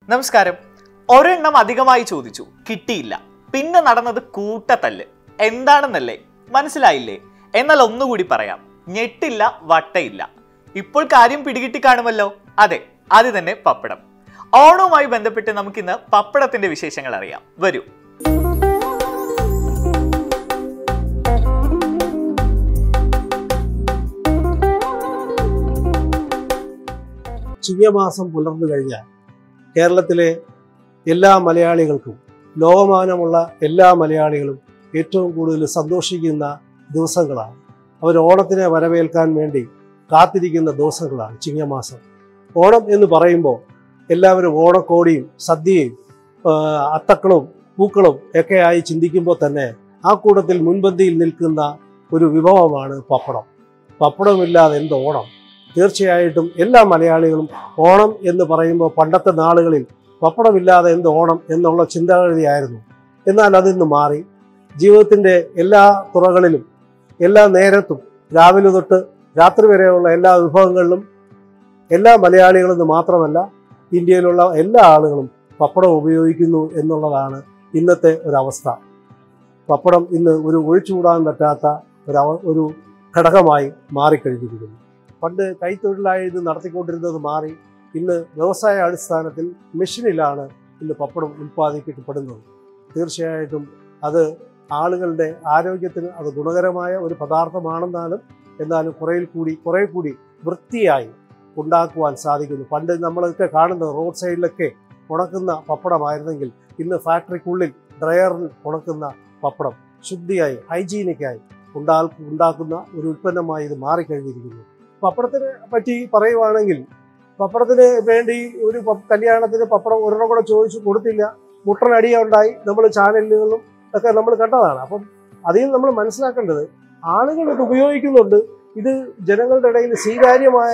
നമസ്കാരം. ഒരെണ്ണം അധികമായി ചോദിച്ചു, കിട്ടിയില്ല. പിന്നെ നടന്നത് കൂട്ടത്തല്ല്. എന്താണെന്നല്ലേ? മനസ്സിലായില്ലേ? എന്നാൽ ഒന്നുകൂടി പറയാം. ഞെട്ടില്ല, വട്ടയില്ല. ഇപ്പോൾ കാര്യം പിടികിട്ടി കാണുമല്ലോ. അതെ, അത് തന്നെ പപ്പടം. ഓണവുമായി ബന്ധപ്പെട്ട് നമുക്കിന്ന് പപ്പടത്തിന്റെ വിശേഷങ്ങൾ അറിയാം. വരൂ. ചിങ്ങമാസം പുലർന്നു കഴിഞ്ഞാൽ കേരളത്തിലെ എല്ലാ മലയാളികൾക്കും, ലോകമാനമുള്ള എല്ലാ മലയാളികളും ഏറ്റവും കൂടുതൽ സന്തോഷിക്കുന്ന ദിവസങ്ങളാണ്. അവർ ഓണത്തിനെ വരവേൽക്കാൻ വേണ്ടി കാത്തിരിക്കുന്ന ദിവസങ്ങളാണ് ചിങ്ങമാസം. ഓണം എന്ന് പറയുമ്പോൾ എല്ലാവരും ഓണക്കോടിയും സദ്യയും അത്തക്കളും പൂക്കളും ഒക്കെയായി ചിന്തിക്കുമ്പോൾ തന്നെ ആ കൂട്ടത്തിൽ മുൻപന്തിയിൽ നിൽക്കുന്ന ഒരു വിഭവമാണ് പപ്പടം. പപ്പടമില്ലാതെ എന്ത് ഓണം? തീർച്ചയായിട്ടും എല്ലാ മലയാളികളും ഓണം എന്ന് പറയുമ്പോൾ പണ്ടത്തെ നാളുകളിൽ പപ്പടമില്ലാതെ എന്ത് ഓണം എന്നുള്ള ചിന്താഗതിയായിരുന്നു. എന്നാൽ അതിന്ന് മാറി. ജീവിതത്തിൻ്റെ എല്ലാ തുറകളിലും എല്ലാ നേരത്തും രാവിലെ തൊട്ട് രാത്രി വരെയുള്ള എല്ലാ വിഭവങ്ങളിലും എല്ലാ മലയാളികളെന്ന് മാത്രമല്ല ഇന്ത്യയിലുള്ള എല്ലാ ആളുകളും പപ്പടം ഉപയോഗിക്കുന്നു എന്നുള്ളതാണ് ഇന്നത്തെ ഒരവസ്ഥ. പപ്പടം ഇന്ന് ഒരു ഒഴിച്ചുകൂടാൻ പറ്റാത്ത ഒരു ഘടകമായി മാറിക്കഴിഞ്ഞിരിക്കുന്നു. പണ്ട് കൈത്തൊഴിലായി ഇത് നടത്തിക്കൊണ്ടിരുന്നത് മാറി ഇന്ന് വ്യവസായ അടിസ്ഥാനത്തിൽ മെഷീനിലാണ് ഇന്ന് പപ്പടം ഉൽപ്പാദിപ്പിക്കപ്പെടുന്നത്. തീർച്ചയായിട്ടും അത് ആളുകളുടെ ആരോഗ്യത്തിന് അത് ഗുണകരമായ ഒരു പദാർത്ഥമാണെന്നാലും എന്നാലും കുറേ കൂടി വൃത്തിയായി ഉണ്ടാക്കുവാൻ സാധിക്കുന്നു. പണ്ട് നമ്മളൊക്കെ കാണുന്നത് റോഡ് സൈഡിലൊക്കെ ഉണക്കുന്ന പപ്പടമായിരുന്നെങ്കിൽ ഇന്ന് ഫാക്ടറിക്കുള്ളിൽ ഡ്രയറിൽ ഉണക്കുന്ന പപ്പടം ശുദ്ധിയായി ഹൈജീനിക്കായി ഉണ്ടാക്കുന്ന ഒരു ഉൽപ്പന്നമായി ഇത് മാറിക്കഴിഞ്ഞിരിക്കുന്നു. പപ്പടത്തിനെ പറ്റി പറയുവാണെങ്കിൽ പപ്പടത്തിന് വേണ്ടി ഒരു കല്യാണത്തിന് പപ്പടം ഒരെണ്ണം കൂടെ ചോദിച്ചു കൊടുത്തില്ല, മുട്ടനടിയ ഉണ്ടായി. നമ്മൾ ചാനലുകളിലും ഒക്കെ നമ്മൾ കണ്ടതാണ്. അപ്പം അതിൽ നമ്മൾ മനസ്സിലാക്കേണ്ടത് ആളുകൾ ഇത് ഉപയോഗിക്കുന്നുണ്ട്. ഇത് ജനങ്ങളുടെ ഇടയിൽ സ്വീകാര്യമായ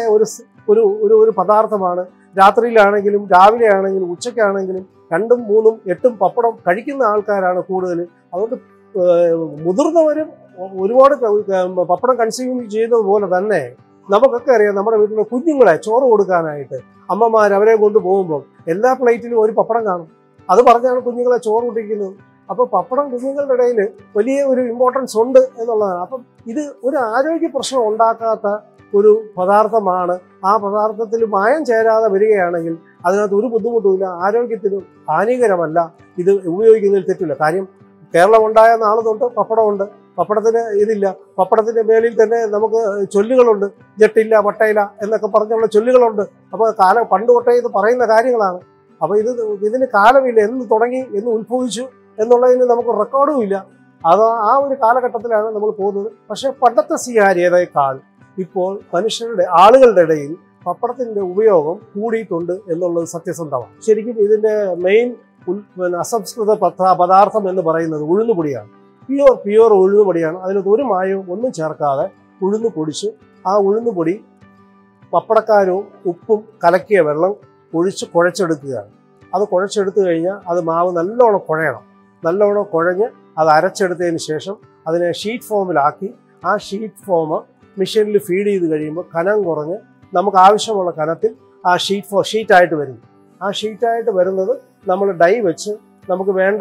ഒരു പദാർത്ഥമാണ്. രാത്രിയിലാണെങ്കിലും രാവിലെ ആണെങ്കിലും ഉച്ചയ്ക്കാണെങ്കിലും 2ഉം 3ഉം 8ഉം പപ്പടം കഴിക്കുന്ന ആൾക്കാരാണ് കൂടുതൽ. അതുകൊണ്ട് മുതിർന്നവരും ഒരുപാട് പപ്പടം കൺസ്യൂം ചെയ്യുന്നത് പോലെ തന്നെ നമുക്കൊക്കെ അറിയാം, നമ്മുടെ വീട്ടിലെ കുഞ്ഞുങ്ങളെ ചോറ് കൊടുക്കാനായിട്ട് അമ്മമാർ അവരെ കൊണ്ടുപോകുമ്പോൾ എല്ലാ പ്ലേറ്റിലും ഒരു പപ്പടം കാണും. അത് പറഞ്ഞാണ് കുഞ്ഞുങ്ങളെ ചോറ് കുടിക്കുന്നത്. അപ്പോൾ പപ്പടം കുഞ്ഞുങ്ങളുടെ ഇടയിൽ വലിയ ഒരു ഇമ്പോർട്ടൻസ് ഉണ്ട് എന്നുള്ളതാണ്. അപ്പം ഇത് ഒരു ആരോഗ്യ പ്രശ്നം ഉണ്ടാക്കാത്ത ഒരു പദാർത്ഥമാണ്. ആ പദാർത്ഥത്തിൽ മായം ചേരാതെ വരികയാണെങ്കിൽ അതിനകത്ത് ഒരു ബുദ്ധിമുട്ടുമില്ല, ആരോഗ്യത്തിന് ഹാനികരമല്ല. ഇത് ഉപയോഗിക്കുന്നതിൽ തെറ്റില്ല. കാര്യം കേരളം ഉണ്ടായ നാൾ തൊട്ട് പപ്പടമുണ്ട്. പപ്പടത്തിന് ഇതില്ല. പപ്പടത്തിൻ്റെ മേലിൽ തന്നെ നമുക്ക് ചൊല്ലുകളുണ്ട്. ജട്ടില്ല വട്ടയില എന്നൊക്കെ പറഞ്ഞുള്ള ചൊല്ലുകളുണ്ട്. അപ്പോൾ പണ്ട് തൊട്ടേ ഇത് പറയുന്ന കാര്യങ്ങളാണ്. അപ്പോൾ ഇതിന് കാലമില്ല, എന്ന് തുടങ്ങി എന്ന് ഉത്ഭവിച്ചു എന്നുള്ളതിന് നമുക്ക് റെക്കോർഡും ഇല്ല. അത് ആ ഒരു കാലഘട്ടത്തിലാണ് നമ്മൾ പോകുന്നത്. പക്ഷേ പണ്ടത്തെ സ്വീകാര്യതയേക്കാൾ ഇപ്പോൾ ആളുകളുടെ ഇടയിൽ പപ്പടത്തിൻ്റെ ഉപയോഗം കൂടിയിട്ടുണ്ട് എന്നുള്ളത് സത്യസന്ധമാണ്. ശരിക്കും ഇതിൻ്റെ മെയിൻ അസംസ്കൃത പദാർത്ഥം എന്ന് പറയുന്നത് ഉഴുന്നുപൊടിയാണ്. പ്യുവർ ഉഴുന്നുപൊടിയാണ്. അതിനകത്ത് ഒരു മായവും ഒന്നും ചേർക്കാതെ ഉഴുന്ന് പൊടിച്ച് ആ ഉഴുന്നുപൊടി പപ്പടക്കാരവും ഉപ്പും കലക്കിയ വെള്ളം ഒഴിച്ച് കുഴച്ചെടുക്കുകയാണ്. അത് കുഴച്ചെടുത്തു കഴിഞ്ഞാൽ അത് മാവ് നല്ലോണം കുഴയണം. നല്ലോണം കുഴഞ്ഞ് അത് അരച്ചെടുത്തതിന് ശേഷം അതിനെ ഷീറ്റ് ഫോമിലാക്കി ആ ഷീറ്റ് ഫോം മെഷീനിൽ ഫീഡ് ചെയ്ത് കഴിയുമ്പോൾ കനം കുറഞ്ഞ് നമുക്ക് ആവശ്യമുള്ള കനത്തിൽ ആ ഷീറ്റായിട്ട് വരുന്നു. ആ ഷീറ്റായിട്ട് വരുന്നത് നമ്മൾ ഡൈ വെച്ച് നമുക്ക് വേണ്ട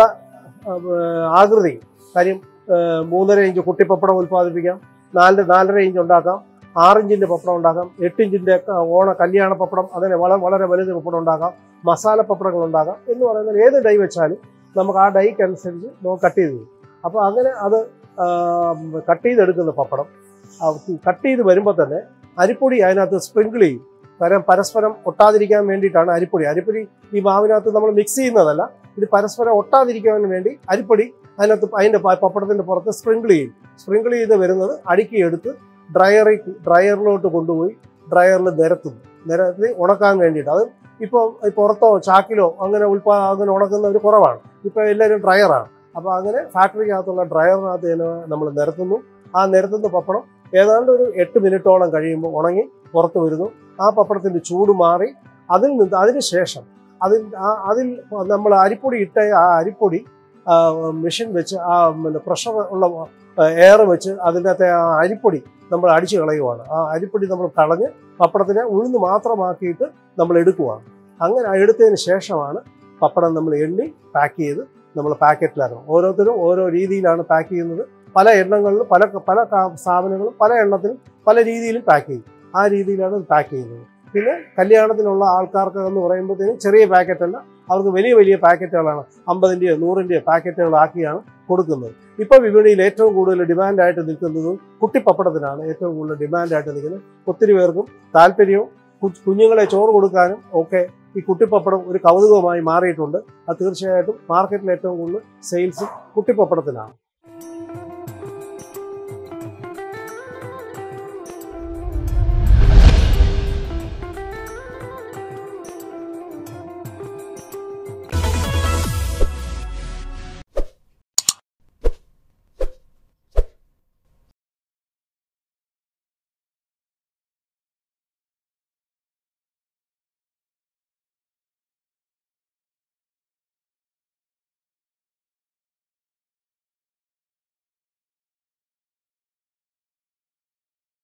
ആകൃതി, കാര്യം 3.5 ഇഞ്ച് കുട്ടിപ്പപ്പടം ഉൽപ്പാദിപ്പിക്കാം, 4.5 ഇഞ്ച് ഉണ്ടാക്കാം, 6 ഇഞ്ചിൻ്റെ പപ്പടം ഉണ്ടാക്കാം, 8 ഇഞ്ചിൻ്റെ കല്യാണ പപ്പടം, അങ്ങനെ വളരെ വലുത് പപ്പടം ഉണ്ടാക്കാം, മസാല പപ്പടങ്ങൾ ഉണ്ടാക്കാം. എന്ന് പറയുന്നത് ഏത് ഡൈ വെച്ചാലും നമുക്ക് ആ ഡൈക്ക് അനുസരിച്ച് നമുക്ക് കട്ട് ചെയ്ത് തരും. അപ്പോൾ അങ്ങനെ അത് കട്ട് ചെയ്തെടുക്കുന്ന പപ്പടം കട്ട് ചെയ്ത് വരുമ്പോൾ തന്നെ അരിപ്പൊടി അതിനകത്ത് സ്പ്രിങ്കിൾ ചെയ്യും. കാരണം പരസ്പരം ഒട്ടാതിരിക്കാൻ വേണ്ടിയിട്ടാണ് അരിപ്പൊടി ഈ മാവിനകത്ത് നമ്മൾ മിക്സ് ചെയ്യുന്നതല്ല. ഇത് പരസ്പരം ഒട്ടാതിരിക്കാൻ വേണ്ടി അരിപ്പൊടി അതിൻ്റെ പപ്പടത്തിൻ്റെ പുറത്ത് സ്പ്രിങ്കിൾ ചെയ്യും. സ്പ്രിങ്കിൾ ചെയ്ത് വരുന്നത് അടുക്കിയെടുത്ത് ഡ്രയറിലോട്ട് കൊണ്ടുപോയി ഡ്രയറിൽ നിരത്തി ഉണക്കാൻ വേണ്ടിയിട്ട്. അത് ഇപ്പോൾ പുറത്തോ ചാക്കിലോ അങ്ങനെ ഉണക്കുന്നവർ കുറവാണ്. ഇപ്പോൾ എല്ലാവരും ഡ്രയറാണ്. അപ്പോൾ അങ്ങനെ ഫാക്ടറിക്കകത്തുള്ള ഡ്രയറിനകത്ത് തന്നെ നമ്മൾ നിരത്തുന്നു. ആ നിരത്തുന്ന പപ്പടം ഏതാണ്ട് ഒരു 8 മിനിറ്റോളം കഴിയുമ്പോൾ ഉണങ്ങി പുറത്ത് വരുന്നു. ആ പപ്പടത്തിൻ്റെ ചൂട് മാറി അതിന് ശേഷം അതിൽ നമ്മൾ അരിപ്പൊടി ഇട്ട ആ അരിപ്പൊടി മെഷീൻ വെച്ച് ആ പ്രഷർ ഉള്ള എയർ വെച്ച് അതിനകത്തെ ആ അരിപ്പൊടി നമ്മൾ അടിച്ചു കളയുവാണ്. ആ അരിപ്പൊടി നമ്മൾ കളഞ്ഞ് പപ്പടത്തിനെ ഉഴുന്ന് മാത്രമാക്കിയിട്ട് നമ്മൾ എടുക്കുവാണ്. അങ്ങനെ എടുത്തതിന് ശേഷമാണ് പപ്പടം നമ്മൾ എണ്ണി പാക്ക് ചെയ്ത് നമ്മൾ പാക്കറ്റിലിറങ്ങും. ഓരോരുത്തരും ഓരോ രീതിയിലാണ് പാക്ക് ചെയ്യുന്നത്. പല എണ്ണങ്ങളിലും പല പല സ്ഥാപനങ്ങളും പല എണ്ണത്തിലും പല രീതിയിലും പാക്ക് ചെയ്യും. ആ രീതിയിലാണ് പാക്ക് ചെയ്യുന്നത്. പിന്നെ കല്യാണത്തിനുള്ള ആൾക്കാർക്ക് എന്ന് പറയുമ്പോഴത്തേനും ചെറിയ പാക്കറ്റല്ല, അവർക്ക് വലിയ വലിയ പാക്കറ്റുകളാണ് 50-ൻ്റെയോ 100-ൻ്റെയോ പാക്കറ്റുകളാക്കിയാണ് കൊടുക്കുന്നത്. ഇപ്പോൾ വിപണിയിൽ ഏറ്റവും കൂടുതൽ ഡിമാൻഡായിട്ട് നിൽക്കുന്നതും കുട്ടിപ്പപ്പടത്തിനാണ് ഏറ്റവും കൂടുതൽ ഡിമാൻഡായിട്ട് നിൽക്കുന്നത്. ഒത്തിരി പേർക്കും താല്പര്യവും കുഞ്ഞുങ്ങളെ ചോറ് കൊടുക്കാനും ഒക്കെ ഈ കുട്ടിപ്പപ്പടം ഒരു കൗതുകമായി മാറിയിട്ടുണ്ട്. അത് തീർച്ചയായിട്ടും മാർക്കറ്റിൽ ഏറ്റവും കൂടുതൽ സെയിൽസ് കുട്ടിപ്പപ്പടത്തിനാണ്.